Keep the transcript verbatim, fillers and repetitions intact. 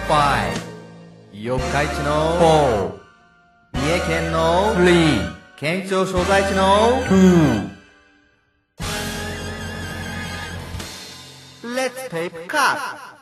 四日市の三重県の県庁所在地のレッツペーパーカット